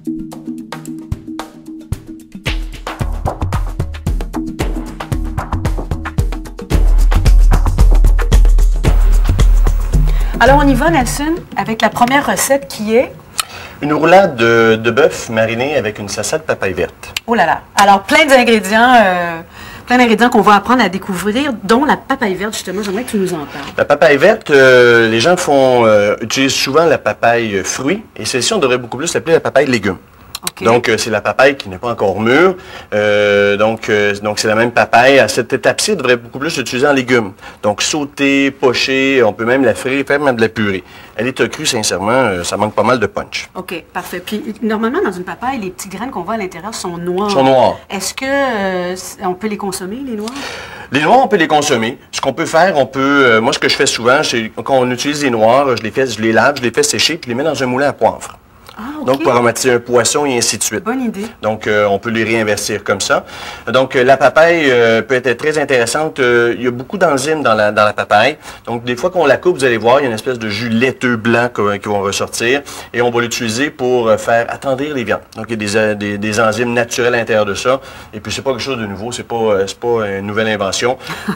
Alors, on y va, Nelson, avec la première recette qui est... Une roulade de bœuf mariné avec une salsa de papaye verte. Oh là là! Alors, plein d'ingrédients qu'on va apprendre à découvrir, dont la papaye verte, justement. J'aimerais que tu nous en parles. La papaye verte, les gens utilisent souvent la papaye fruit, et celle-ci, on devrait beaucoup plus l'appeler la papaye légume. Okay. Donc, c'est la papaye qui n'est pas encore mûre. Donc c'est la même papaye. À cette étape-ci, on devrait beaucoup plus l'utiliser en légumes. Donc, sauter, pocher, on peut même la frire, faire même de la purée. Elle est crue, sincèrement, ça manque pas mal de punch. OK, parfait. Puis, normalement, dans une papaye, les petites graines qu'on voit à l'intérieur sont noires. Sont noires. Est-ce que on peut les consommer, les noires? Les noix, on peut les consommer. Ce qu'on peut faire, moi, ce que je fais souvent, c'est quand on utilise les noix, je les lave, je les fais sécher, puis je les mets dans un moulin à poivre. Ah, okay. Donc, pour aromatiser un poisson et ainsi de suite. Bonne idée. Donc, on peut les réinvestir comme ça. Donc, la papaye peut être très intéressante. Il y a beaucoup d'enzymes dans la papaye. Donc, des fois qu'on la coupe, vous allez voir, il y a une espèce de jus laiteux blanc qui vont ressortir. Et on va l'utiliser pour faire attendrir les viandes. Donc, il y a des enzymes naturelles à l'intérieur de ça. Et puis, c'est pas quelque chose de nouveau. C'est pas une nouvelle invention.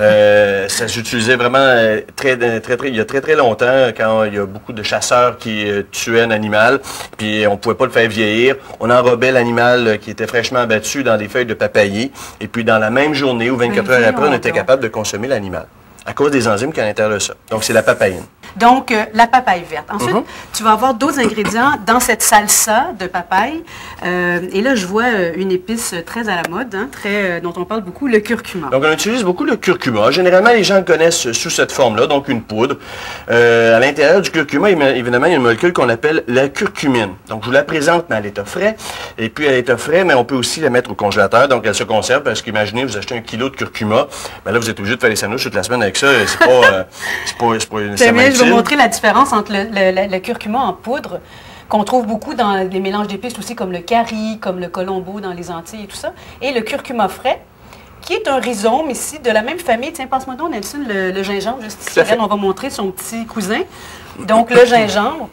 Ça s'utilisait vraiment il y a très longtemps, quand il y a beaucoup de chasseurs qui tuaient un animal. Puis, on ne pouvait pas le faire vieillir. On enrobait l'animal qui était fraîchement abattu dans des feuilles de papayer. Et puis, dans la même journée ou 24 heures après, on était capable de consommer l'animal à cause des enzymes qui sont à l'intérieur de ça. Donc, c'est la papaïne. Donc, la papaye verte. Ensuite, tu vas avoir d'autres ingrédients dans cette salsa de papaye. Et là, je vois une épice très à la mode, hein, dont on parle beaucoup, le curcuma. Donc, on utilise beaucoup le curcuma. Généralement, les gens le connaissent sous cette forme-là, donc une poudre. À l'intérieur du curcuma, évidemment, il y a une molécule qu'on appelle la curcumine. Donc, je vous la présente dans l'état frais. Et puis, à l'état frais, mais on peut aussi la mettre au congélateur. Donc, elle se conserve parce qu'imaginez, vous achetez 1 kilo de curcuma. Ben là, vous êtes obligé de faire les sandwichs toute la semaine avec ça. C'est pas nécessairement utile. Je vais montrer la différence entre le curcuma en poudre, qu'on trouve beaucoup dans les mélanges d'épices aussi, comme le curry, comme le colombo dans les Antilles et tout ça, et le curcuma frais, qui est un rhizome ici, de la même famille. Tiens, passe-moi donc, Nelson, le gingembre, juste ici. On va montrer son petit cousin. Donc, le gingembre,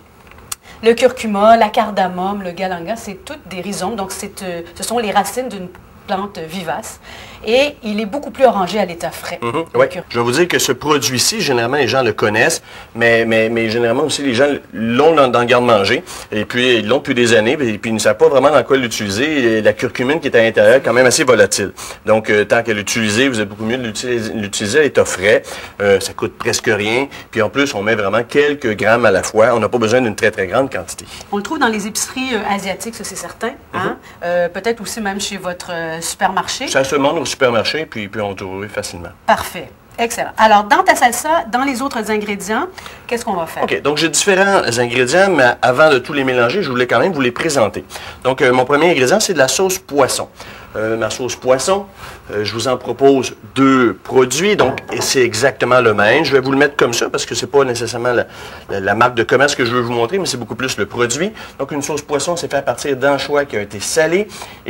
le curcuma, la cardamome, le galanga, c'est toutes des rhizomes. Donc, ce sont les racines d'une plante vivace. Et il est beaucoup plus orangé à l'état frais. Oui. Je vais vous dire que ce produit-ci, généralement, les gens le connaissent, mais généralement aussi, les gens l'ont dans le garde-manger, et puis ils l'ont depuis des années, et puis ils ne savent pas vraiment dans quoi l'utiliser. La curcumine qui est à l'intérieur est quand même assez volatile. Donc, tant qu'à l'utiliser, vous êtes beaucoup mieux de l'utiliser à l'état frais. Ça coûte presque rien. Puis en plus, on met vraiment quelques grammes à la fois. On n'a pas besoin d'une très grande quantité. On le trouve dans les épiceries asiatiques, ça c'est certain. Hein? Peut-être aussi même chez votre supermarché. Ça se demande au supermarché, puis on le trouve facilement. Parfait. Excellent. Alors, dans ta salsa, dans les autres ingrédients, qu'est-ce qu'on va faire? OK. Donc, j'ai différents ingrédients, mais avant de tous les mélanger, je voulais quand même vous les présenter. Donc, mon premier ingrédient, c'est de la sauce poisson. Ma sauce poisson, je vous en propose 2 produits, donc c'est exactement le même. Je vais vous le mettre comme ça, parce que ce n'est pas nécessairement la marque de commerce que je veux vous montrer, mais c'est beaucoup plus le produit. Donc, une sauce poisson, c'est fait à partir d'anchois qui a été salé,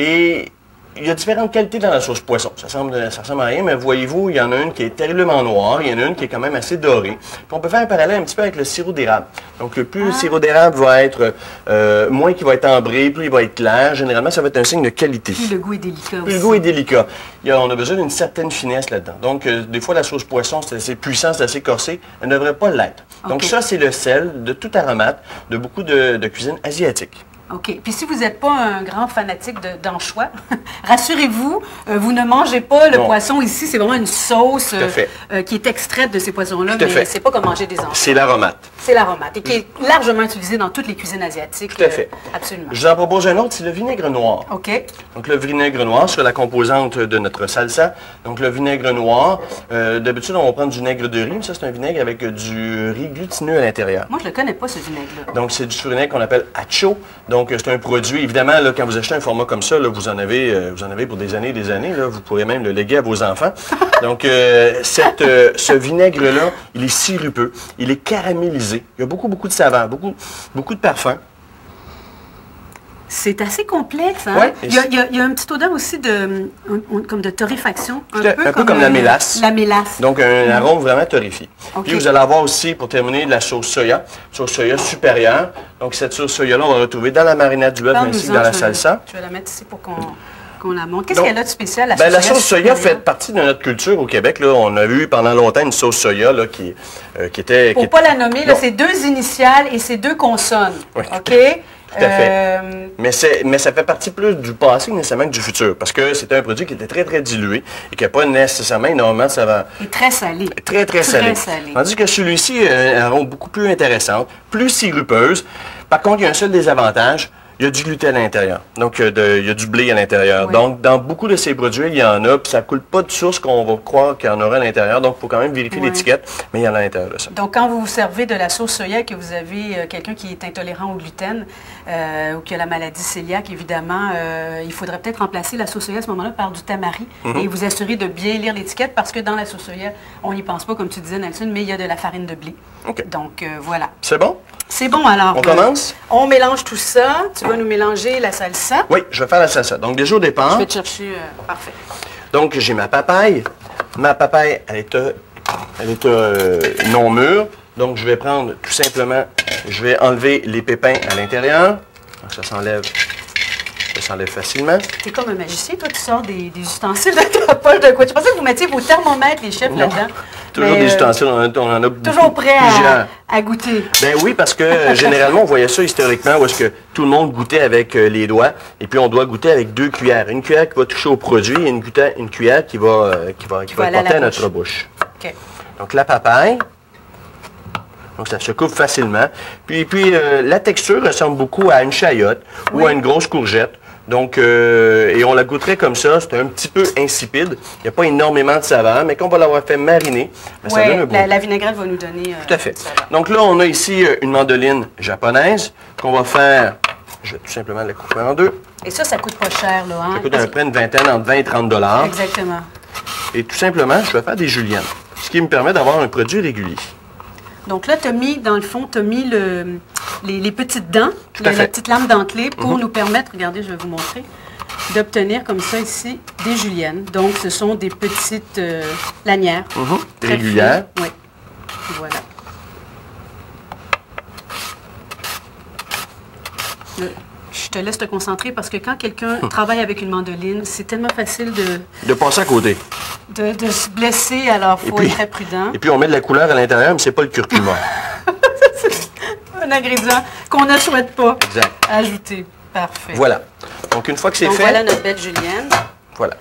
et il y a différentes qualités dans la sauce poisson. Ça ressemble à rien, mais voyez-vous, il y en a une qui est terriblement noire, il y en a une qui est quand même assez dorée. Puis on peut faire un parallèle un petit peu avec le sirop d'érable. Donc, plus le sirop d'érable va être, moins qu'il va être ambré, plus il va être clair. Généralement, ça va être un signe de qualité. Puis le goût est délicat aussi. Puis le goût est délicat. On a besoin d'une certaine finesse là-dedans. Donc, des fois, la sauce poisson, c'est assez puissant, c'est assez corsé. Elle ne devrait pas l'être. Donc, ça, c'est le sel de tout aromate de beaucoup de cuisine asiatique. OK. Puis si vous n'êtes pas un grand fanatique d'anchois, rassurez-vous, vous ne mangez pas le poisson ici. C'est vraiment une sauce qui est extraite de ces poissons-là, mais c'est pas comme manger des anchois. C'est l'aromate. C'est l'aromate et qui est largement utilisé dans toutes les cuisines asiatiques. Tout à fait. Absolument. Je vous en propose un autre, c'est le vinaigre noir. OK. Donc le vinaigre noir sur la composante de notre salsa. Donc le vinaigre noir, d'habitude on va prendre du vinaigre de riz, mais ça c'est un vinaigre avec du riz glutineux à l'intérieur. Moi je le connais pas ce vinaigre-là. Donc c'est du vinaigre qu'on appelle acho. Donc c'est un produit, évidemment, là, quand vous achetez un format comme ça, là, vous en avez pour des années et des années. Là, vous pourrez même le léguer à vos enfants. Donc ce vinaigre-là, il est sirupeux, il est caramélisé. Il y a beaucoup de saveurs, beaucoup de parfums. C'est assez complexe, hein? Ouais, Il y a une petite odeur aussi comme de torréfaction. Un peu comme la mélasse. La mélasse. Donc, un arôme vraiment torréfié. Okay. Puis, vous allez avoir aussi, pour terminer, de la sauce soya. Sauce soya supérieure. Donc, cette sauce soya-là, on va retrouver dans la marinade du bœuf ainsi que dans la salsa. Je vais la mettre ici pour qu'on la montre. Qu'est-ce qu'elle a de spécial, la sauce soya? La sauce soya fait partie de notre culture au Québec. Là. On a eu pendant longtemps une sauce soya là, qui était... Pour ne pas la nommer, c'est 2 initiales et c'est 2 consonnes. Oui. OK? Tout à fait. Mais ça fait partie plus du passé nécessairement que du futur, parce que c'était un produit qui était très, très dilué et qui n'a pas nécessairement énormément de saveur. Et très salé. Très, très salé. Tandis que celui-ci a un arôme beaucoup plus intéressant, plus sirupeuse. Par contre, il y a un seul désavantage. Il y a du gluten à l'intérieur. Donc, il y a du blé à l'intérieur. Oui. Donc, dans beaucoup de ces produits, il y en a, puis ça ne coule pas de source qu'on va croire qu'il y en aura à l'intérieur. Donc, il faut quand même vérifier l'étiquette, mais il y en a à l'intérieur de ça. Donc, quand vous vous servez de la sauce soya et que vous avez quelqu'un qui est intolérant au gluten ou qui a la maladie cœliaque, évidemment, il faudrait peut-être remplacer la sauce soya à ce moment-là par du tamari et vous assurer de bien lire l'étiquette parce que dans la sauce soya, on n'y pense pas, comme tu disais, Nelson, mais il y a de la farine de blé. Okay. Donc, voilà. C'est bon? C'est bon, alors. On commence? On mélange tout ça. Tu vas nous mélanger la salsa. Oui, je vais faire la salsa. Donc, déjà au départ... Je vais te chercher... parfait. Donc, j'ai ma papaye. Ma papaye, elle est non mûre. Donc, je vais prendre tout simplement... Je vais enlever les pépins à l'intérieur. Ça s'enlève facilement. Tu es comme un magicien, toi, tu sors des ustensiles de ta poche de quoi? Tu pensais que vous mettiez vos thermomètres, les chefs, là-dedans? Toujours des ustensiles, on en a toujours prêt à goûter. Ben oui, parce que généralement, on voyait ça historiquement où est-ce que tout le monde goûtait avec les doigts, et puis on doit goûter avec 2 cuillères. Une cuillère qui va toucher au produit et une cuillère qui va porter à notre bouche. Okay. Donc la papaye, donc ça se coupe facilement. Puis la texture ressemble beaucoup à une chayotte ou à une grosse courgette. Donc, et on la goûterait comme ça, c'est un petit peu insipide. Il n'y a pas énormément de saveur, mais quand on va l'avoir fait mariner, ça donne un bon la vinaigrette va nous donner... tout à fait. Donc là, on a ici une mandoline japonaise qu'on va faire, je vais tout simplement la couper en 2. Et ça coûte pas cher, là, hein? Ça coûte à peu près une vingtaine, entre 20 et 30 $. Exactement. Et tout simplement, je vais faire des juliennes, ce qui me permet d'avoir un produit régulier. Donc là, tu as mis, dans le fond, tu as mis les petites dents, la petite lame dentelée pour nous permettre, regardez, je vais vous montrer, d'obtenir comme ça ici des juliennes. Donc, ce sont des petites lanières. Régulières. Oui. Voilà. Je te laisse te concentrer parce que quand quelqu'un travaille avec une mandoline, c'est tellement facile de passer à côté. De se blesser, alors il faut être très prudent. Et puis on met de la couleur à l'intérieur, mais c'est pas le curcuma. C'est un ingrédient qu'on ne souhaite pas ajouter. Parfait. Voilà. Donc une fois que c'est fait... voilà notre belle julienne. Voilà.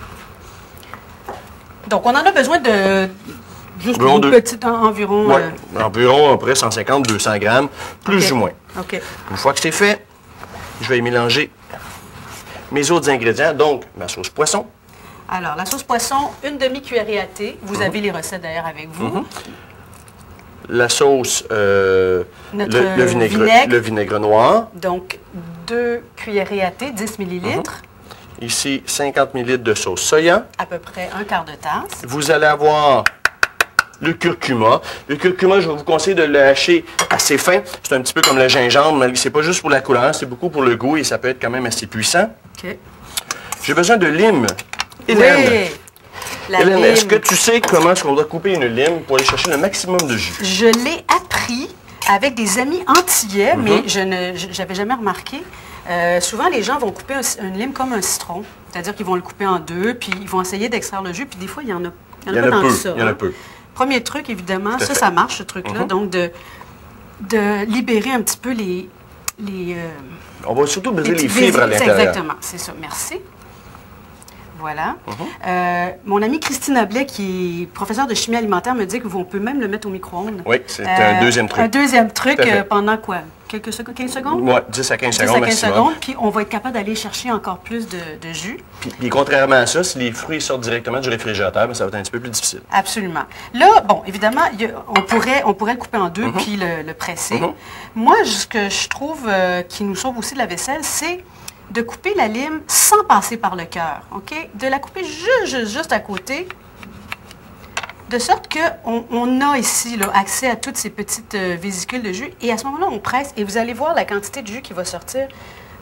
Donc on en a besoin de... Juste une petite environ... Oui, environ à peu près 150-200 grammes, plus ou moins. OK. Une fois que c'est fait, je vais y mélanger mes autres ingrédients, donc ma sauce poisson. Alors, la sauce poisson, une demi-cuillerée à thé. Vous avez les recettes d'ailleurs avec vous. La sauce, le vinaigre noir. Donc, 2 cuillerées à thé, 10 ml. Ici, 50 ml de sauce soya. À peu près un quart de tasse. Vous allez avoir le curcuma. Le curcuma, je vais vous conseiller de le hacher assez fin. C'est un petit peu comme le gingembre, mais c'est pas juste pour la couleur, c'est beaucoup pour le goût et ça peut être quand même assez puissant. OK. J'ai besoin de lime. Hélène. Oui, Hélène, est-ce que tu sais comment est-ce qu'on doit couper une lime pour aller chercher le maximum de jus? Je l'ai appris avec des amis antillais, mais je n'avais jamais remarqué. Souvent, les gens vont couper une lime comme un citron. C'est-à-dire qu'ils vont le couper en 2, puis ils vont essayer d'extraire le jus, puis des fois, il y en a pas dans ça. Il y en a peu. Premier truc, évidemment, ça marche, ce truc-là. Donc, de libérer un petit peu les on va surtout briser les fibres à l'intérieur. Exactement, c'est ça. Merci. Voilà. Mon amie Christine Blais, qui est professeure de chimie alimentaire, me dit qu'on peut même le mettre au micro-ondes. Oui, c'est un deuxième truc. Un deuxième truc pendant quoi? 15 secondes? Oui, 10 à 15 secondes maximum. Puis on va être capable d'aller chercher encore plus de jus. Puis contrairement à ça, si les fruits sortent directement du réfrigérateur, ça va être un petit peu plus difficile. Absolument. Là, bon, évidemment, on pourrait le couper en 2 puis le presser. Moi, ce que je trouve qui nous sauve aussi de la vaisselle, c'est de couper la lime sans passer par le cœur, OK? De la couper juste à côté, de sorte qu'on a ici là, accès à toutes ces petites vésicules de jus. Et à ce moment-là, on presse et vous allez voir la quantité de jus qui va sortir.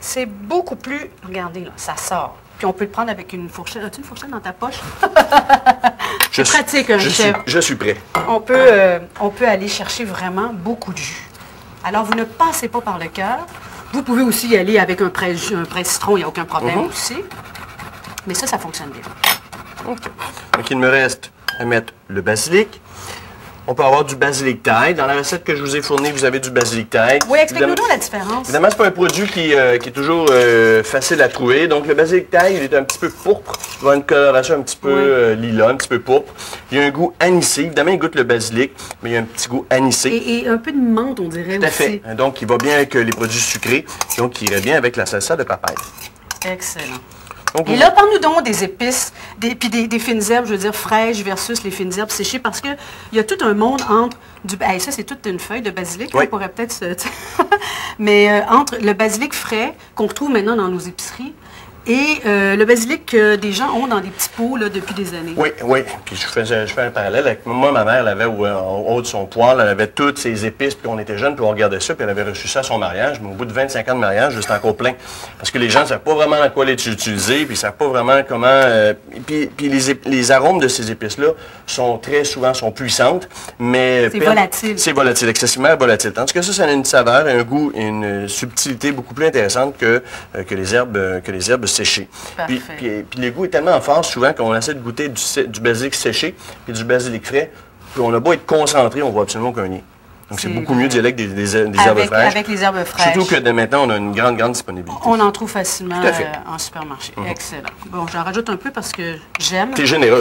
c'est beaucoup plus... Regardez, là, ça sort. Puis on peut le prendre avec une fourchette. As-tu une fourchette dans ta poche? C'est pratique, un chef. Je suis prêt. On peut aller chercher vraiment beaucoup de jus. Alors, vous ne passez pas par le cœur. Vous pouvez aussi y aller avec un presse-citron, il n'y a aucun problème aussi. Mais ça fonctionne bien. OK. Donc, il me reste à mettre le basilic. On peut avoir du basilic thaï. Dans la recette que je vous ai fournie, vous avez du basilic thaï. Oui, explique-nous donc la différence. Évidemment, ce n'est pas un produit qui est toujours facile à trouver. Donc, le basilic thaï, il est un petit peu pourpre. Il va avoir une coloration un petit peu lilas, un petit peu pourpre. Il y a un goût anisé. Évidemment, il goûte le basilic, mais il y a un petit goût anisé. Et un peu de menthe, on dirait aussi. Tout à fait. Donc, il va bien avec les produits sucrés. Donc, il irait bien avec la salsa de papaye. Excellent. Et là, parle-nous donc des épices, puis des fines herbes, je veux dire, fraîches versus les fines herbes séchées, parce qu'il y a tout un monde entre du... Hey, ça, c'est toute une feuille de basilic, on pourrait peut-être se... Mais entre le basilic frais, qu'on retrouve maintenant dans nos épiceries, et le basilic que des gens ont dans des petits pots là, depuis des années. Oui, oui. Puis je fais un parallèle avec moi. Ma mère, elle avait en haut de son poêle, elle avait toutes ses épices, puis on était jeunes, puis on regardait ça, puis elle avait reçu ça à son mariage. Mais au bout de 25 ans de mariage, c'était encore plein. Parce que les gens ne savent pas vraiment à quoi les utiliser, puis ils ne savent pas vraiment comment... puis les arômes de ces épices-là sont très souvent puissantes, mais... C'est volatile. C'est volatile, excessivement volatile. Tandis que ça a une saveur, un goût et une subtilité beaucoup plus intéressante que les herbes séché. Puis le goût est tellement fort souvent qu'on essaie de goûter du basilic séché puis du basilic frais. Puis on a beau être concentré, on voit absolument aucun lien. Donc c'est beaucoup mieux d'y aller avec des herbes fraîches. Avec les herbes fraîches. Surtout que maintenant, on a une grande disponibilité. On en trouve facilement en supermarché. Excellent. Bon, j'en rajoute un peu parce que j'aime. T'es généreuse.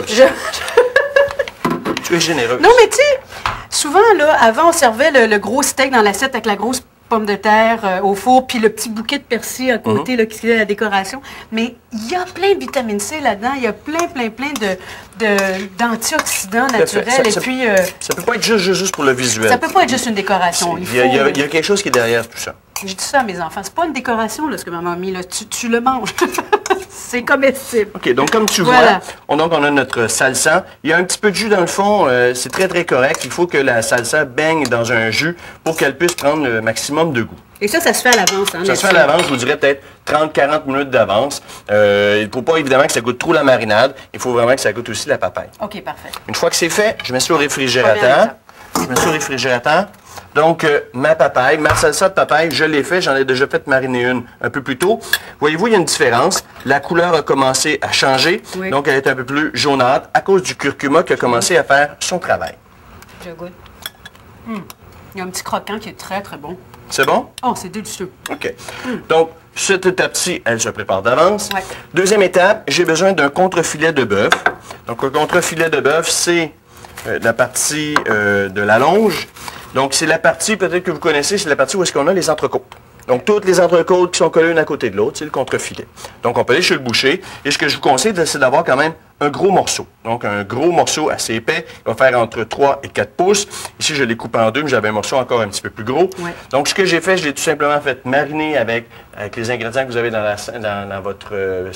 Tu es généreuse. Non, mais tu sais, souvent, là, avant, on servait le gros steak dans l'assiette avec la grosse pomme de terre au four, puis le petit bouquet de persil à côté là, qui est la décoration. Mais il y a plein de vitamine C là-dedans. Il y a plein d'antioxydants naturels. Ça ne peut pas être juste pour le visuel. Ça ne peut pas être juste une décoration. Il y a quelque chose qui est derrière tout ça. J'ai dit ça à mes enfants. C'est pas une décoration, là, ce que maman a mis. Là. Tu le manges. C'est comestible. OK, donc comme tu vois, on a notre salsa. Il y a un petit peu de jus dans le fond. C'est très, très correct. Il faut que la salsa baigne dans un jus pour qu'elle puisse prendre le maximum de goût. Et ça se fait à l'avance, hein? Ça se fait à l'avance, je vous dirais peut-être 30-40 minutes d'avance. Il ne faut pas évidemment que ça goûte trop la marinade. Il faut vraiment que ça goûte aussi la papaye. OK, parfait. Une fois que c'est fait, je mets ça au réfrigérateur. Donc, ma papaye, ma salsa de papaye, je l'ai fait. J'en ai déjà fait mariner une un peu plus tôt. Voyez-vous, il y a une différence. La couleur a commencé à changer. Oui. Donc, elle est un peu plus jaunâtre à cause du curcuma qui a commencé à faire son travail. Je goûte. Il y a un petit croquant qui est très, très bon. C'est bon? Oh, c'est délicieux. OK. Donc, petit à petit, elle se prépare d'avance. Ouais. Deuxième étape, j'ai besoin d'un contrefilet de bœuf. Donc, un contrefilet de bœuf, c'est la partie de la longe. Donc, c'est la partie, peut-être que vous connaissez, c'est la partie où est-ce qu'on a les entrecôtes. Donc, toutes les entrecôtes qui sont collées une à côté de l'autre, c'est le contrefilet. Donc, on peut aller chez le boucher. Et ce que je vous conseille, c'est d'avoir quand même un gros morceau. Donc, un gros morceau assez épais. Il va faire entre 3 et 4 pouces. Ici, je l'ai coupé en deux, mais j'avais un morceau encore un petit peu plus gros. Ouais. Donc, ce que j'ai fait, je l'ai tout simplement fait mariner avec les ingrédients que vous avez dans votre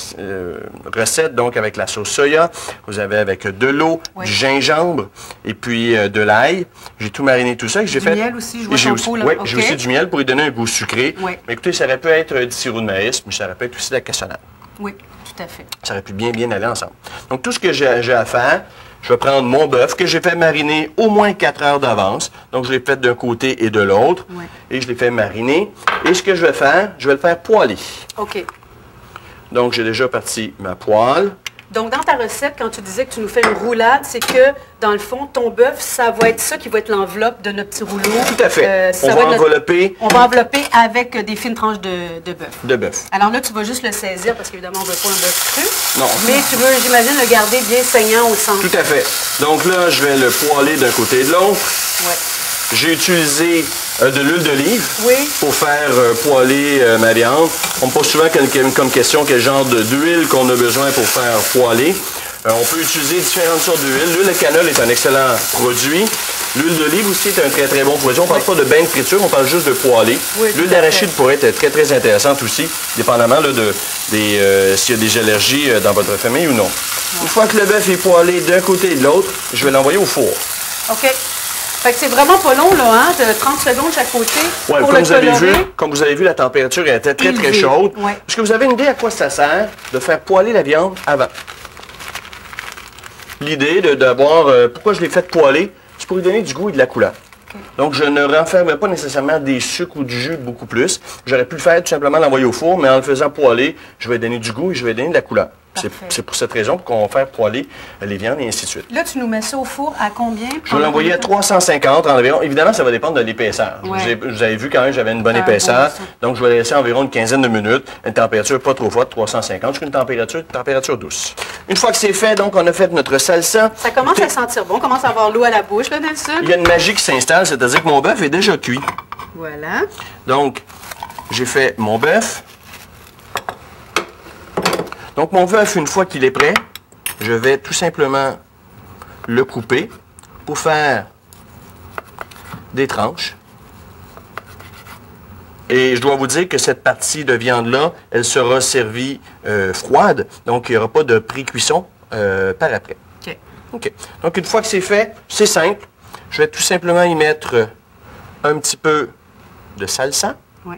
recette. Donc, avec la sauce soya, vous avez avec de l'eau, du gingembre et puis de l'ail. J'ai tout mariné, tout ça. J'ai fait miel aussi, je vois ton pot, là. Oui, j'ai aussi du miel pour lui donner un goût sucré. Oui. Mais écoutez, ça aurait pu être du sirop de maïs, mais ça aurait pu être aussi de la cassonade. Oui. Tout à fait. Ça aurait pu bien aller ensemble. Donc, tout ce que j'ai à faire, je vais prendre mon bœuf que j'ai fait mariner au moins 4 heures d'avance. Donc, je l'ai fait d'un côté et de l'autre. Ouais. Et je l'ai fait mariner. Et ce que je vais faire, je vais le faire poêler. OK. Donc, j'ai déjà parti ma poêle. Donc, dans ta recette, quand tu disais que tu nous fais une roulade, c'est que, dans le fond, ton bœuf, ça va être ça qui va être l'enveloppe de notre petit rouleau. Tout à fait. On va envelopper. On va envelopper avec des fines tranches de bœuf. De bœuf. Alors là, tu vas juste le saisir, parce qu'évidemment, on ne veut pas un bœuf cru. Non. Mais tu veux, j'imagine, le garder bien saignant au centre. Tout à fait. Donc là, je vais le poêler d'un côté et de l'autre. Oui. J'ai utilisé de l'huile d'olive pour faire poêler ma viande. On me pose souvent comme question quel genre d'huile qu'on a besoin pour faire poêler. On peut utiliser différentes sortes d'huile. L'huile de cannelle est un excellent produit. L'huile d'olive aussi est un très, très bon produit. On ne parle pas de bain de friture, on parle juste de poêler. Oui, l'huile d'arachide pourrait être très, très intéressante aussi, dépendamment là, s'il y a des allergies dans votre famille ou non. Une fois que le bœuf est poêlé d'un côté et de l'autre, je vais l'envoyer au four. OK. Fait que c'est vraiment pas long, là, hein? De 30 secondes chaque côté Ouais, pour le colorer. comme vous avez vu, la température était très, très chaude. Ouais. Est-ce que vous avez une idée à quoi ça sert de faire poêler la viande avant? L'idée d'avoir... pourquoi je l'ai fait poêler? C'est pour lui donner du goût et de la couleur. Okay. Donc, je ne renferme pas nécessairement des sucres ou du jus beaucoup plus. J'aurais pu le faire tout simplement l'envoyer au four, mais en le faisant poêler, je vais donner du goût et je vais donner de la couleur. C'est pour cette raison qu'on va faire poêler les viandes et ainsi de suite. Là, tu nous mets ça au four à combien? Je vais l'envoyer à 350 environ. Évidemment, ça va dépendre de l'épaisseur. Ouais. Vous avez vu quand même, j'avais une bonne épaisseur. Donc, je vais laisser environ une quinzaine de minutes. Une température pas trop forte, 350, jusqu'à une température douce. Une fois que c'est fait, donc, on a fait notre salsa. Ça commence à sentir bon. On commence à avoir l'eau à la bouche, là, Nelson. Il y a une magie qui s'installe, c'est-à-dire que mon bœuf est déjà cuit. Voilà. Donc, j'ai fait mon bœuf. Donc, mon bœuf, une fois qu'il est prêt, je vais tout simplement le couper pour faire des tranches. Et je dois vous dire que cette partie de viande-là, elle sera servie froide, donc il n'y aura pas de pré-cuisson par après. OK. OK. Donc, une fois que c'est fait, c'est simple. Je vais tout simplement y mettre un petit peu de salsa. Oui.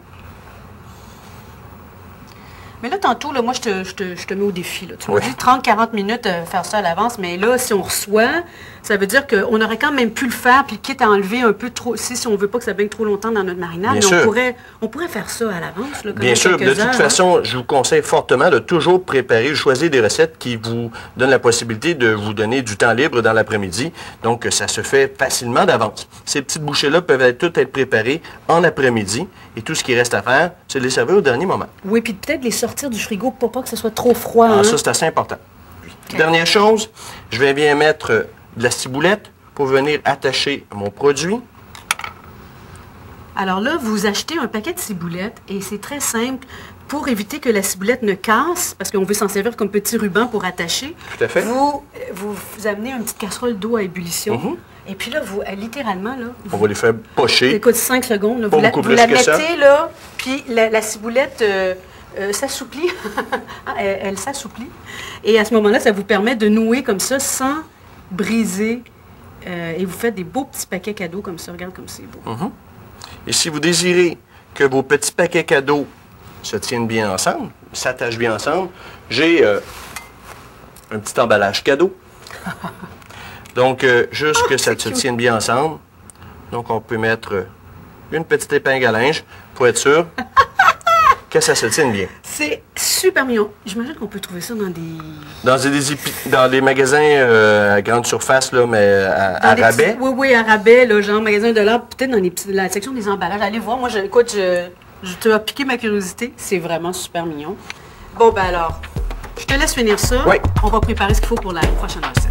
Mais là, tantôt, là, moi, je te mets au défi. Là. Tu m'as dit 30-40 minutes faire ça à l'avance, mais là, si on reçoit, ça veut dire qu'on aurait quand même pu le faire, puis quitte à enlever un peu trop, si on ne veut pas que ça baigne trop longtemps dans notre marinade, on pourrait faire ça à l'avance. Bien sûr, de toute façon, je vous conseille fortement de toujours préparer, choisir des recettes qui vous donnent la possibilité de vous donner du temps libre dans l'après-midi. Donc, ça se fait facilement d'avance. Ces petites bouchées-là peuvent toutes être préparées en après-midi, et tout ce qui reste à faire, c'est de les servir au dernier moment. Oui, puis peut-être les sortir du frigo pour pas que ce soit trop froid. Ah, ça, c'est assez important. Okay. Dernière chose, je vais bien mettre de la ciboulette pour venir attacher mon produit. Alors là, vous achetez un paquet de ciboulettes et c'est très simple pour éviter que la ciboulette ne casse, parce qu'on veut s'en servir comme petit ruban pour attacher. Tout à fait. Vous amenez une petite casserole d'eau à ébullition. Et puis là, littéralement, là... On va les faire pocher. Écoute, 5 secondes. Là, vous la mettez, là, puis la ciboulette s'assouplit. elle s'assouplit. Et à ce moment-là, ça vous permet de nouer comme ça, sans briser. Et vous faites des beaux petits paquets cadeaux comme ça. Regarde comme c'est beau. Et si vous désirez que vos petits paquets cadeaux se tiennent bien ensemble, s'attachent bien ensemble, j'ai un petit emballage cadeau. Donc, juste que ça se tienne bien ensemble. Donc, on peut mettre une petite épingle à linge pour être sûr que ça se tienne bien. C'est super mignon. J'imagine qu'on peut trouver ça dans des... Dans les magasins à grande surface, là, mais à rabais. Oui, à rabais, là, genre magasin de l'art, peut-être dans la section des emballages. Allez voir, moi, écoute, je te ai piqué ma curiosité. C'est vraiment super mignon. Bon, ben alors, je te laisse finir ça. Oui. On va préparer ce qu'il faut pour la prochaine recette.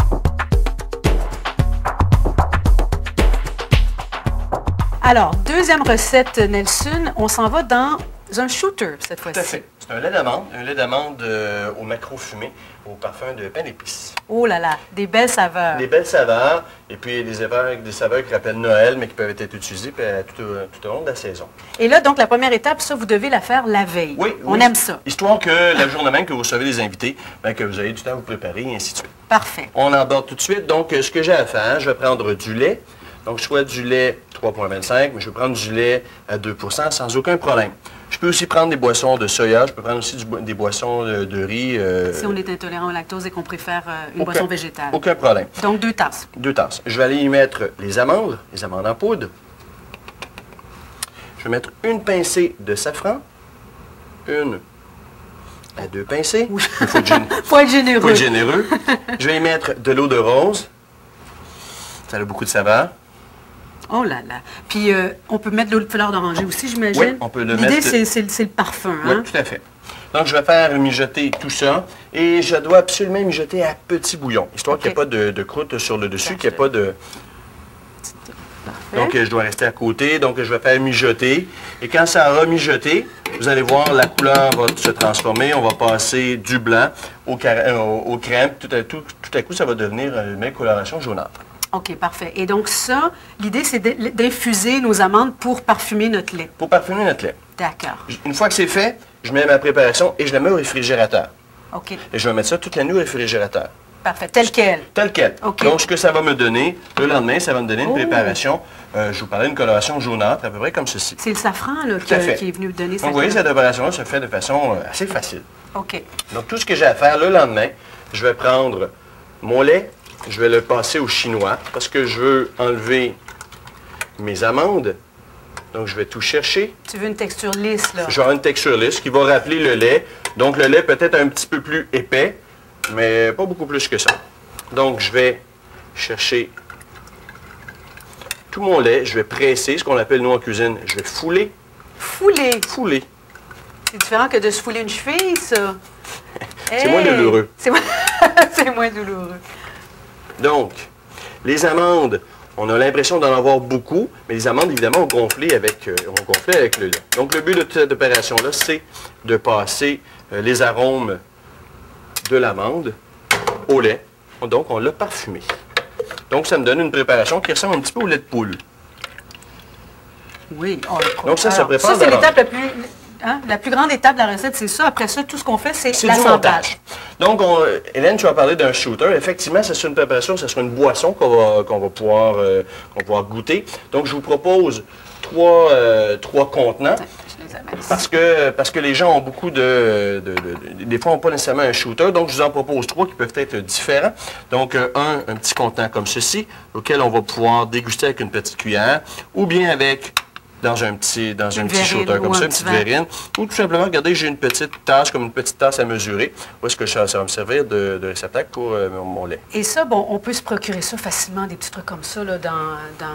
Alors, deuxième recette, Nelson, on s'en va dans un shooter cette fois-ci. Tout à fait. C'est un lait d'amande au maquereau fumé, au parfum de pain d'épices. Oh là là, des belles saveurs. Des belles saveurs, et puis des saveurs qui rappellent Noël, mais qui peuvent être utilisées tout au long de la saison. Et là, donc, la première étape, ça, vous devez la faire la veille. Oui. On aime ça. Histoire que la journée même que vous recevez des invités, bien, que vous ayez du temps à vous préparer, et ainsi de suite. Parfait. On aborde tout de suite. Donc, ce que j'ai à faire, je vais prendre du lait. Donc, soit du lait 3,25, mais je vais prendre du lait à 2 % sans aucun problème. Je peux aussi prendre des boissons de soya, je peux prendre aussi des boissons de riz. Si on est intolérant au lactose et qu'on préfère une boisson végétale. Aucun problème. Donc 2 tasses. 2 tasses. Je vais aller y mettre les amandes en poudre. Je vais mettre une pincée de safran, 1 à 2 pincées. Oui. Il faut être généreux. Faut être généreux. Je vais y mettre de l'eau de rose. Ça a beaucoup de saveur. Oh là là. Puis, on peut mettre de l'eau de fleur d'oranger aussi, j'imagine. Oui, on peut le mettre. L'idée, c'est le parfum, hein? Oui, tout à fait. Donc, je vais faire mijoter tout ça. Et je dois absolument mijoter à petit bouillon, histoire qu'il n'y ait pas de croûte sur le dessus, qu'il n'y ait pas de... Parfait. Donc, je dois rester à côté. Donc, je vais faire mijoter. Et quand ça aura mijoté, vous allez voir, la couleur va se transformer. On va passer du blanc au crème. Tout à coup, ça va devenir une même coloration jaunâtre. OK, parfait. Et donc ça, l'idée, c'est d'infuser nos amandes pour parfumer notre lait. Pour parfumer notre lait. D'accord. Une fois que c'est fait, je mets ma préparation et je la mets au réfrigérateur. OK. Et je vais mettre ça toute la nuit au réfrigérateur. Parfait. Tel quel. Tel quel. OK. Donc, ce que ça va me donner, le lendemain, ça va me donner une préparation. Je vous parlais d'une coloration jaunâtre, à peu près comme ceci. C'est le safran là, qui est venu donner cette... Donc, vous voyez, cette opération-là se fait de façon assez facile. OK. Donc, tout ce que j'ai à faire le lendemain, je vais prendre mon lait, je vais le passer au chinois parce que je veux enlever mes amandes. Donc, je vais tout chercher. Tu veux une texture lisse, là? J'aurai une texture lisse qui va rappeler le lait. Donc, le lait peut être un petit peu plus épais, mais pas beaucoup plus que ça. Donc, je vais chercher tout mon lait. Je vais presser, ce qu'on appelle, nous, en cuisine, je vais fouler. Fouler? Fouler. C'est différent que de se fouler une cheville, ça. C'est moins douloureux. C'est moins douloureux. Donc, les amandes, on a l'impression d'en avoir beaucoup, mais les amandes, évidemment, ont gonflé avec le lait. Donc, le but de cette opération-là, c'est de passer les arômes de l'amande au lait. Donc, on l'a parfumé. Donc, ça me donne une préparation qui ressemble un petit peu au lait de poule. Oui. Donc, ça se prépare. Ça, c'est l'étape la plus... Hein? La plus grande étape de la recette, c'est ça. Après ça, tout ce qu'on fait, c'est l'assemblage. Donc, Hélène, tu vas parler d'un shooter. Effectivement, c'est une préparation, ce sera une boisson qu'on va pouvoir goûter. Donc, je vous propose trois contenants. Parce que les gens ont beaucoup des fois, n'ont pas nécessairement un shooter. Donc, je vous en propose 3 qui peuvent être différents. Donc, un petit contenant comme ceci, auquel on va pouvoir déguster avec une petite cuillère, ou bien avec... dans un petit shooter comme ça, une petite verrine. Ou tout simplement, regardez, j'ai une petite tasse, comme une petite tasse à mesurer. Où est-ce que ça va me servir de réceptacle pour mon lait. Et ça, bon, on peut se procurer ça facilement, des petits trucs comme ça, là, dans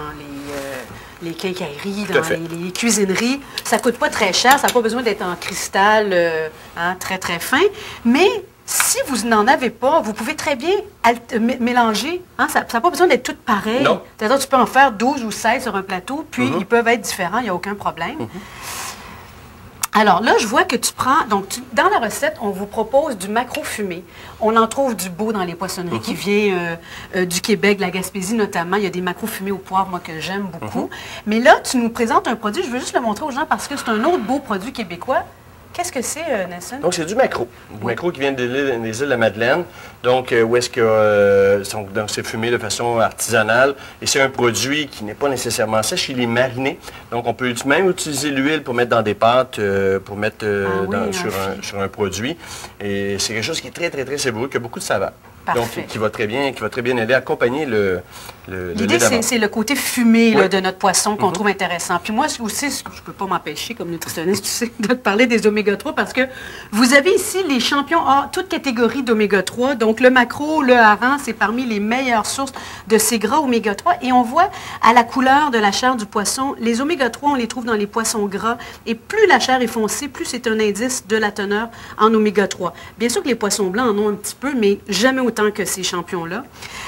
les quincailleries, dans les cuisineries. Ça ne coûte pas très cher, ça n'a pas besoin d'être en cristal très, très fin. Mais... si vous n'en avez pas, vous pouvez très bien mélanger. Hein? Ça n'a pas besoin d'être tout pareil. Non. C'est-à-dire tu peux en faire 12 ou 16 sur un plateau, puis ils peuvent être différents, il n'y a aucun problème. Alors là, je vois que tu prends... Donc, dans la recette, on vous propose du maquereau fumé. On en trouve du beau dans les poissonneries qui vient du Québec, de la Gaspésie notamment. Il y a des maquereaux fumés au poivre, moi, que j'aime beaucoup. Mais là, tu nous présentes un produit, je veux juste le montrer aux gens parce que c'est un autre beau produit québécois. Qu'est-ce que c'est, Nelson? Donc, c'est du maquereau. Du maquereau qui vient des îles de la Madeleine. Donc, où est-ce que c'est fumé de façon artisanale. Et c'est un produit qui n'est pas nécessairement sèche, il est mariné. Donc, on peut même utiliser l'huile pour mettre dans des pâtes, pour mettre sur un produit. Et c'est quelque chose qui est très, très, très savoureux, qui a beaucoup de saveur. Parfait. Donc, qui va très bien aider à accompagner le L'idée, c'est le côté fumé là, de notre poisson qu'on trouve intéressant. Puis moi aussi, je ne peux pas m'empêcher, comme nutritionniste, tu sais, de te parler des oméga-3 parce que vous avez ici les champions hors toute catégorie d'oméga-3. Donc, le maquereau, le hareng, c'est parmi les meilleures sources de ces gras oméga-3. Et on voit à la couleur de la chair du poisson, les oméga-3, on les trouve dans les poissons gras. Et plus la chair est foncée, plus c'est un indice de la teneur en oméga-3. Bien sûr que les poissons blancs en ont un petit peu, mais jamais autant que ces champions-là.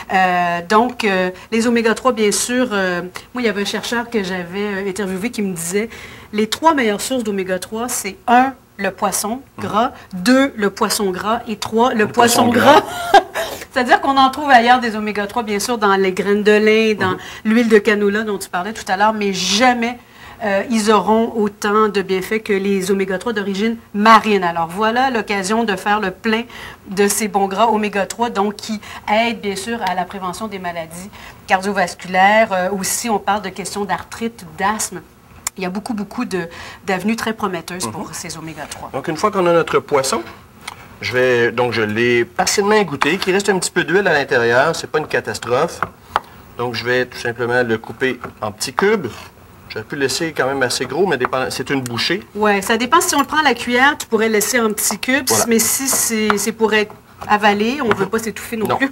Les oméga-3, bien sûr, moi, il y avait un chercheur que j'avais interviewé qui me disait les 3 meilleures sources d'oméga-3, c'est 1, le poisson gras, 2, le poisson gras et 3, le poisson gras. C'est-à-dire qu'on en trouve ailleurs des oméga-3, bien sûr, dans les graines de lin, dans l'huile de canola dont tu parlais tout à l'heure, mais jamais ils auront autant de bienfaits que les oméga-3 d'origine marine. Alors voilà l'occasion de faire le plein de ces bons gras oméga-3, donc qui aident bien sûr à la prévention des maladies cardiovasculaires. Aussi, on parle de questions d'arthrite, d'asthme. Il y a beaucoup d'avenues très prometteuses pour ces oméga-3. Donc une fois qu'on a notre poisson, je l'ai partiellement égouté, qu'il reste un petit peu d'huile à l'intérieur, c'est pas une catastrophe. Donc je vais tout simplement le couper en petits cubes. J'aurais pu le laisser quand même assez gros, mais c'est une bouchée. Oui, ça dépend. Si on le prend à la cuillère, tu pourrais le laisser en petits cubes. Voilà. Mais si c'est pour être avalé, on ne veut pas s'étouffer non plus.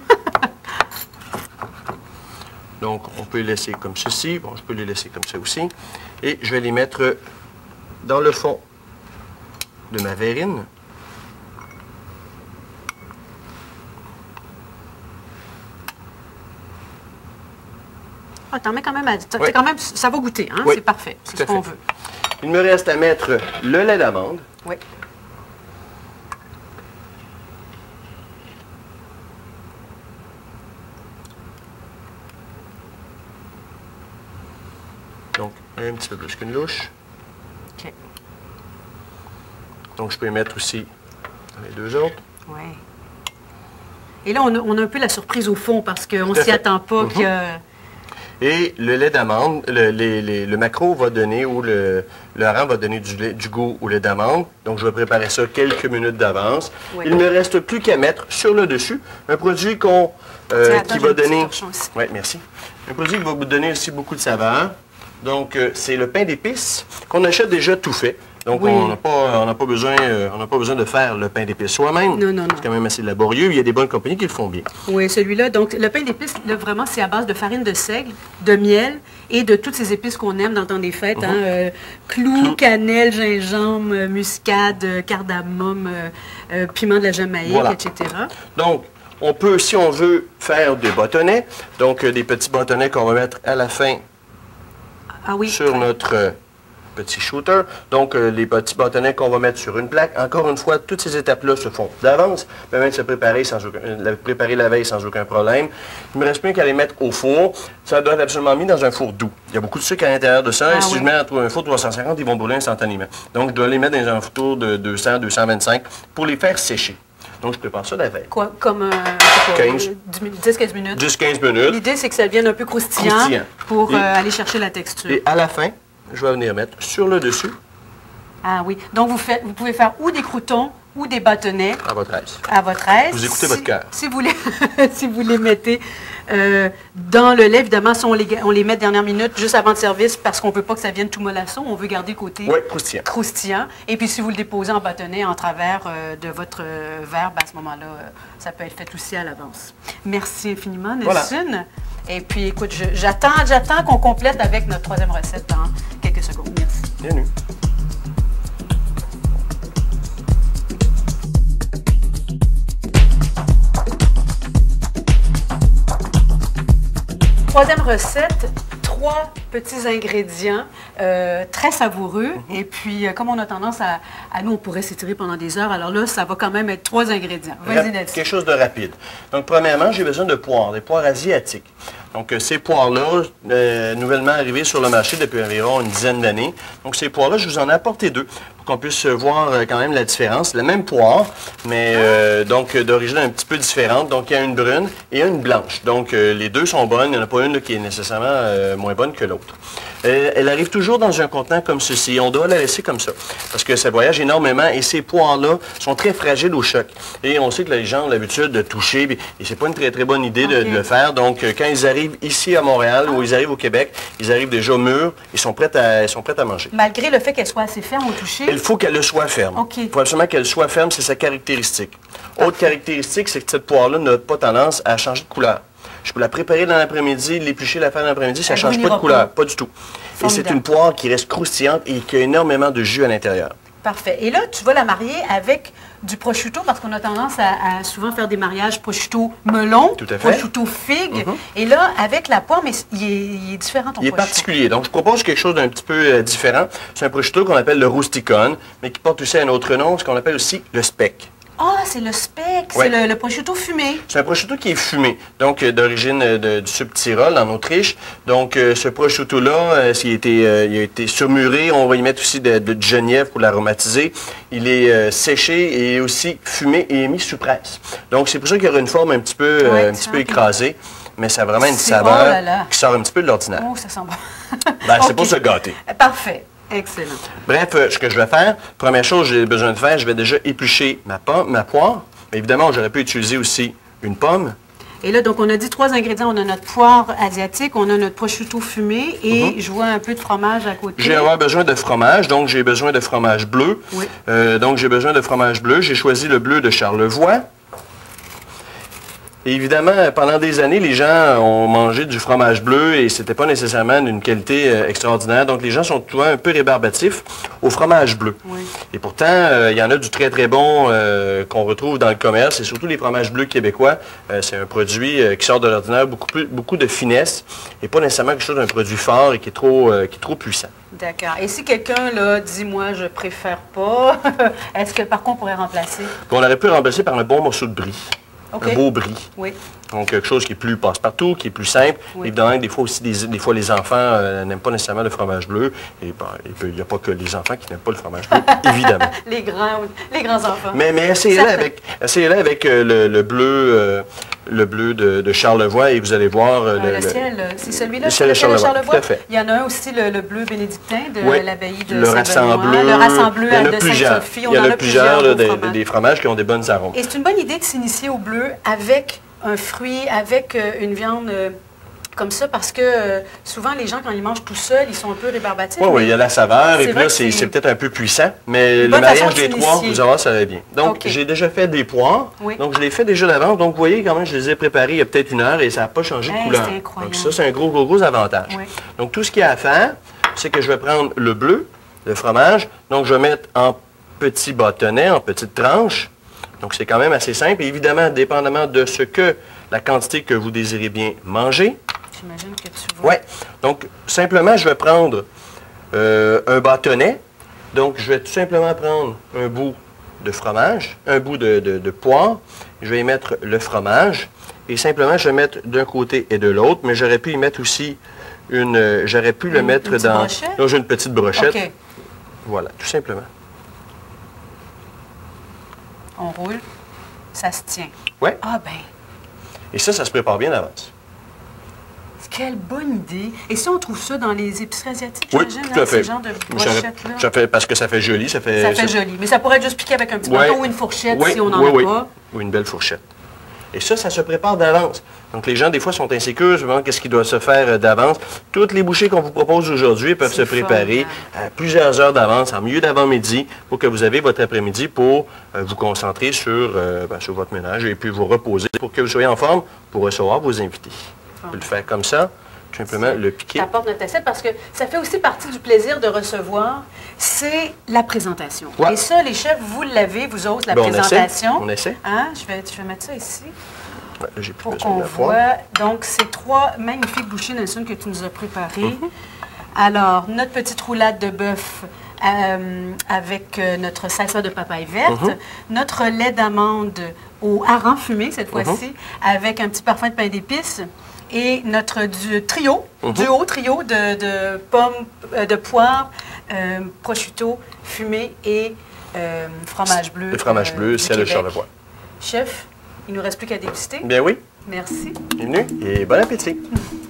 Donc, on peut les laisser comme ceci. Bon, je peux les laisser comme ça aussi. Et je vais les mettre dans le fond de ma verrine. Ah, t'en mets quand même ça va goûter, hein? C'est parfait, c'est ce qu'on veut. Il me reste à mettre le lait d'amande. Oui. Donc, un petit peu plus qu'une louche. OK. Donc, je peux y mettre aussi les 2 autres. Oui. Et là, on a un peu la surprise au fond parce qu'on ne s'y attend pas qu'il y a... Et le lait d'amande, le maquereau va donner, ou le hareng va donner du goût au lait d'amande. Donc, je vais préparer ça quelques minutes d'avance. Oui. Il ne reste plus qu'à mettre sur le dessus un produit qui va donner... Oui, merci. Un produit qui va vous donner aussi beaucoup de saveur. Donc, c'est le pain d'épices qu'on achète déjà tout fait. Donc, oui. on n'a pas besoin de faire le pain d'épices soi-même. Non, non, non. C'est quand même assez laborieux. Il y a des bonnes compagnies qui le font bien. Oui, celui-là. Donc, le pain d'épices, vraiment, c'est à base de farine de seigle, de miel et de toutes ces épices qu'on aime dans le temps des fêtes. Clous, cannelle, gingembre, muscade, cardamome, piment de la Jamaïque, voilà. Etc. Donc, on peut, si on veut, faire des bâtonnets. Donc, des petits bâtonnets qu'on va mettre à la fin sur notre... petit shooter. Donc, les petits bâtonnets qu'on va mettre sur une plaque. Encore une fois, toutes ces étapes-là se font d'avance. Permettent de se préparer, préparer la veille sans aucun problème. Il ne me reste plus qu'à les mettre au four. Ça doit être absolument mis dans un four doux. Il y a beaucoup de sucre à l'intérieur de ça. Et si je mets un four de 350, ils vont brûler instantanément. Donc, je dois les mettre dans un four de 200, 225 pour les faire sécher. Donc, je prépare ça la veille. Quoi, comme 10-15 minutes? 10-15 minutes. L'idée, c'est que ça devienne un peu croustillant. Pour aller chercher la texture. Et à la fin, je vais venir mettre sur le dessus. Ah oui. Donc, vous pouvez faire ou des croûtons ou des bâtonnets. À votre aise. À votre aise. Vous écoutez votre cœur. Si vous les mettez dans le lait, évidemment, si on les met dernière minute, juste avant le service, parce qu'on ne veut pas que ça vienne tout mollasson, on veut garder le côté croustillant. Et puis, si vous le déposez en bâtonnet en travers de votre verre, ben, à ce moment-là, ça peut être fait aussi à l'avance. Merci infiniment, Nelson. Voilà. Et puis, écoute, j'attends qu'on complète avec notre troisième recette dans quelques secondes. Merci. Bienvenue. Troisième recette, 3 petits ingrédients très savoureux. Et puis, comme on a tendance à nous, on pourrait s'étirer pendant des heures. Alors là, ça va quand même être 3 ingrédients. Vas-y, Nelson. Quelque chose de rapide. Donc, premièrement, j'ai besoin de poires, des poires asiatiques. Donc, ces poires-là, nouvellement arrivées sur le marché depuis environ une dizaine d'années. Donc, ces poires-là, je vous en ai apporté 2 pour qu'on puisse voir quand même la différence. La même poire, mais donc d'origine un petit peu différente. Donc, il y a une brune et une blanche. Donc, les 2 sont bonnes. Il n'y en a pas une là, qui est nécessairement moins bonne que l'autre. Elle arrive toujours dans un contenant comme ceci. On doit la laisser comme ça parce que ça voyage énormément et ces poires-là sont très fragiles au choc. Et on sait que les gens ont l'habitude de toucher et c'est pas une très, très bonne idée de le faire. Donc, quand ils arrivent ici à Montréal ou ils arrivent au Québec, ils arrivent déjà mûrs, ils sont prêts à manger. Malgré le fait qu'elle soit assez ferme au toucher? Il faut qu'elle soit ferme. Il faut absolument qu'elle soit ferme, c'est sa caractéristique. Autre caractéristique, c'est que cette poire-là n'a pas tendance à changer de couleur. Je peux la préparer dans l'après-midi, l'éplucher, la faire dans l'après-midi, ça ne change pas de couleur, pas du tout. Et c'est une poire qui reste croustillante et qui a énormément de jus à l'intérieur. Parfait. Et là, tu vas la marier avec du prosciutto parce qu'on a tendance à souvent faire des mariages prosciutto melon, prosciutto figue. Et là, avec la poire, mais il est différent ton prosciutto. Il est particulier. Donc, je propose quelque chose d'un petit peu différent. C'est un prosciutto qu'on appelle le rusticone, mais qui porte aussi un autre nom, ce qu'on appelle aussi le speck. Ah, c'est le speck, c'est le prosciutto fumé. C'est un prosciutto qui est fumé, donc d'origine du Sud-Tyrol, en Autriche. Donc, ce prosciutto-là, il a été surmuré. On va y mettre aussi de genièvre pour l'aromatiser. Il est séché et aussi fumé et mis sous presse. Donc, c'est pour ça qu'il y aura une forme un petit peu écrasée. Mais ça a vraiment une saveur qui sort un petit peu de l'ordinaire. Oh, ça sent bon. Ben, c'est pour se gâter. Parfait. Excellent. Bref, ce que je vais faire, première chose que j'ai besoin de faire, je vais déjà éplucher ma poire. Mais évidemment, j'aurais pu utiliser aussi une pomme. Et là, donc, on a dit 3 ingrédients. On a notre poire asiatique, on a notre prosciutto fumé et je vois un peu de fromage à côté. Je vais avoir besoin de fromage, donc j'ai besoin de fromage bleu. Oui. Donc, j'ai besoin de fromage bleu. J'ai choisi le bleu de Charlevoix. Et évidemment, pendant des années, les gens ont mangé du fromage bleu et c'était pas nécessairement d'une qualité extraordinaire. Donc, les gens sont souvent un peu rébarbatifs au fromage bleu. Oui. Et pourtant, il y en a du très, très bon qu'on retrouve dans le commerce et surtout les fromages bleus québécois. C'est un produit qui sort de l'ordinaire, beaucoup de finesse et pas nécessairement quelque chose d'un produit fort et qui est trop puissant. D'accord. Et si quelqu'un, là, dit, moi, je préfère pas, est-ce que, par contre, on pourrait remplacer? On aurait pu remplacer par un bon morceau de brie. OK. Un beau brie. Oui. Donc, quelque chose qui est plus passe-partout, qui est plus simple. Oui. Évidemment, des fois aussi, des fois, les enfants n'aiment pas nécessairement le fromage bleu. Et ben, il n'y a pas que les enfants qui n'aiment pas le fromage bleu, évidemment. Les grands enfants. Mais essayez-le avec le bleu de Charlevoix et vous allez voir... le ciel, c'est celui-là, le ciel de Charlevoix. Tout à fait. Il y en a un aussi, le bleu bénédictin de Oui. l'abbaye de Le Rassemblement. Le Rassemblement Il y en a de plusieurs. Sainte-Sophie. Il y en a plusieurs là, fromages. des fromages qui ont des bonnes arômes. Et c'est une bonne idée de s'initier au bleu avec un fruit, avec une viande comme ça, parce que souvent, les gens, quand ils mangent tout seuls, ils sont un peu rébarbatifs. Oui, il y a la saveur, et puis là, c'est c'est peut-être un peu puissant, mais le bonne mariage façon de des trois, s'initier. vous allez voir, ça va bien. Donc, OK. j'ai déjà fait des poires, Oui. donc je les fais déjà d'avance, donc vous voyez quand même, je les ai préparés il y a peut-être 1 heure et ça n'a pas changé de couleur. C'est incroyable. Donc ça, c'est un gros avantage. Oui. Donc, tout ce qu'il y a à faire, c'est que je vais prendre le bleu, le fromage, donc je vais mettre en petits bâtonnets, en petites tranches. Donc, c'est quand même assez simple. Et évidemment, dépendamment de la quantité que vous désirez bien manger. J'imagine que tu vois. Oui. Donc, simplement, je vais prendre un bâtonnet. Donc, je vais tout simplement prendre un bout de fromage, un bout de poire. Je vais y mettre le fromage. Et simplement, je vais mettre d'un côté et de l'autre. Mais j'aurais pu y mettre aussi j'aurais pu le mettre petite dans... brochette? Là, j'ai une petite brochette. OK. Voilà, tout simplement. On roule. Ça se tient. Oui. Ah ben, Et ça se prépare bien d'avance. quelle bonne idée. Et si on trouve ça dans les épiceries asiatiques, Oui, j'imagine, tout à hein, fait. ces genres de brochettes-là? Ça fait, parce que ça fait joli, Ça fait joli. Mais ça pourrait être juste piqué avec un petit bâton ou une fourchette si on n'en a pas. Ou une belle fourchette. Et ça se prépare d'avance. Donc, les gens, des fois, sont insécures, se demandent qu'est-ce qui doit se faire d'avance. Toutes les bouchées qu'on vous propose aujourd'hui peuvent se préparer à plusieurs heures d'avance, en milieu d'avant-midi, pour que vous ayez votre après-midi pour vous concentrer sur votre ménage et puis vous reposer pour que vous soyez en forme pour recevoir vos invités. On peut le faire comme ça, tout simplement le piquer. Ça apporte notre assiette parce que ça fait aussi partie du plaisir de recevoir, c'est la présentation. Ouais. Et ça, les chefs, vous l'avez, vous autres, la Ben, présentation. on essaie. Hein? Je vais mettre ça ici Ouais, j'ai plus pour besoin qu'on de la poire. voit. Donc, ces 3 magnifiques bouchées, Nelson, que tu nous as préparées. Alors, notre petite roulade de bœuf avec notre salsa de papaye verte, notre lait d'amande au hareng fumé, cette fois-ci, avec un petit parfum de pain d'épices, et notre duo trio de pommes, de poire, prosciutto fumé et fromage bleu. Le fromage bleu, du c'est le Québec. Charlevoix. Chef, il ne nous reste plus qu'à déguster. Bien oui, Merci. bienvenue et bon appétit.